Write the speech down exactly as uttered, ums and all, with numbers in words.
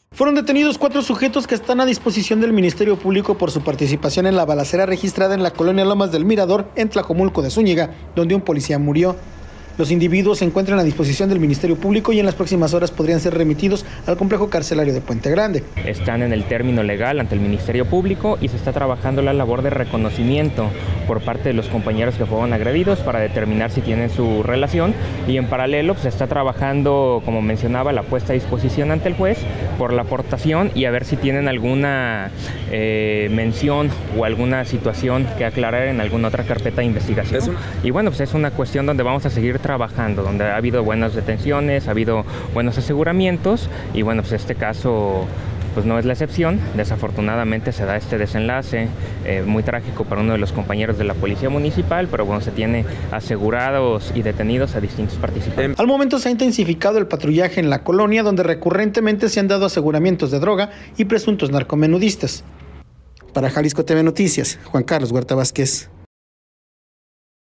Fueron detenidos cuatro sujetos que están a disposición del Ministerio Público por su participación en la balacera registrada en la colonia Lomas del Mirador, en Tlajomulco de Zúñiga, donde un policía murió. Los individuos se encuentran a disposición del Ministerio Público y en las próximas horas podrían ser remitidos al complejo carcelario de Puente Grande. Están en el término legal ante el Ministerio Público y se está trabajando la labor de reconocimiento por parte de los compañeros que fueron agredidos para determinar si tienen su relación, y en paralelo pues, se está trabajando, como mencionaba, la puesta a disposición ante el juez por la aportación y a ver si tienen alguna eh, mención o alguna situación que aclarar en alguna otra carpeta de investigación. Y bueno, pues es una cuestión donde vamos a seguir trabajando, donde ha habido buenas detenciones, ha habido buenos aseguramientos y bueno, pues este caso pues no es la excepción. Desafortunadamente se da este desenlace eh, muy trágico para uno de los compañeros de la Policía Municipal, pero bueno, se tiene asegurados y detenidos a distintos participantes. Al momento se ha intensificado el patrullaje en la colonia, donde recurrentemente se han dado aseguramientos de droga y presuntos narcomenudistas. Para Jalisco T V Noticias, Juan Carlos Huerta Vázquez.